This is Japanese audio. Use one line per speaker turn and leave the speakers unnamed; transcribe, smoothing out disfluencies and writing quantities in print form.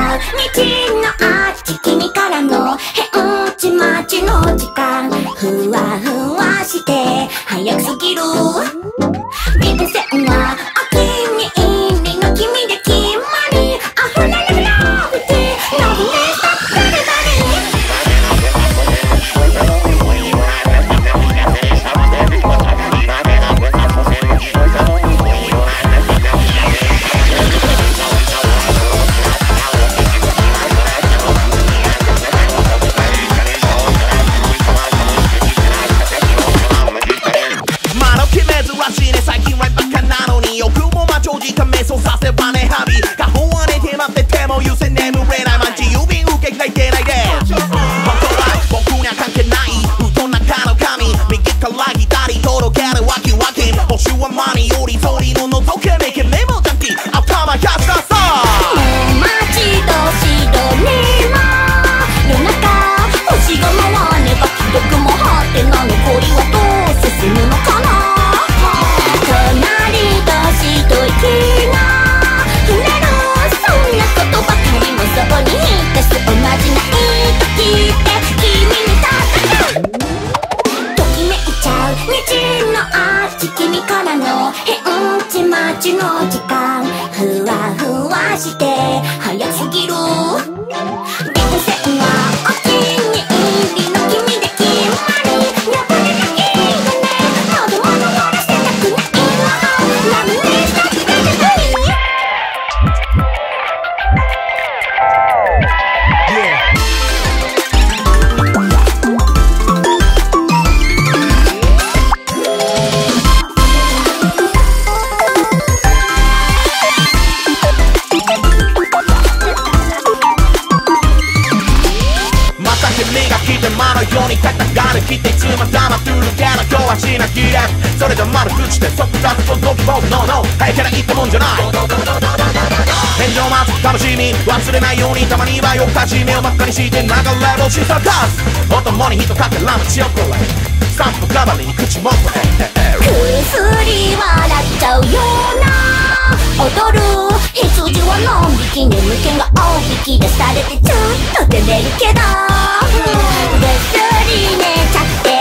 ゃう道のあっち君からの返事待ちの時間ふわふわして早くすぎるビブ線はお気に入りの君で決まり溢れるラブティーのびねしたバリバリ
そうさせばねハビ過保はね手待ってても優先眠れない毎日郵便受けがいけないで本当は僕には関係ない布団の中の髪右から左届けるワキワキ報酬はマニより鳥の覗けめけメモだけ頭やったさ
もう待ち遠しどにも夜中星が回れば既読もはてな残りはどう進むのかな隣同士と息が触れるそんなことばかりもそこにいたすおまじない時って君に戦うときめいちゃう虹のあっち君からの返事待ちの時間ふわふわして早すぎるビブ線はお気に入りの君で決まりやっぱりだけいいよねまだまだ漏らしてたくないわラブネストビブ線ように戦るきっていつまたまとるけど今日はしなきれそれで丸口で即雑とドキボーノーノーはいから言ったもんじゃない天井待つ楽しみ忘れないようにたまにはよかし目を真っ赤にして流れ星さかすお供に一かけラムチョコレートスタンプ代わりに口元くすり笑っちゃうような踊る羊はのんびき眠気が大引き出されてちょっと照れるけどぐっすり寝ちゃって